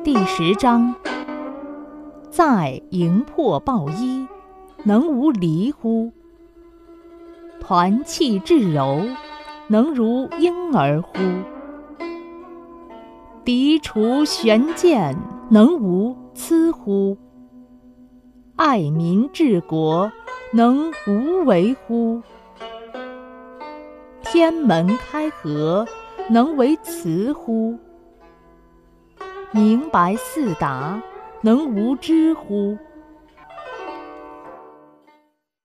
第10章：在营破抱衣，能无离乎？团气至柔，能如婴儿乎？涤除玄剑，能无疵乎？爱民治国，能无为乎？天门开合，能为雌乎？明白四达，能无知乎？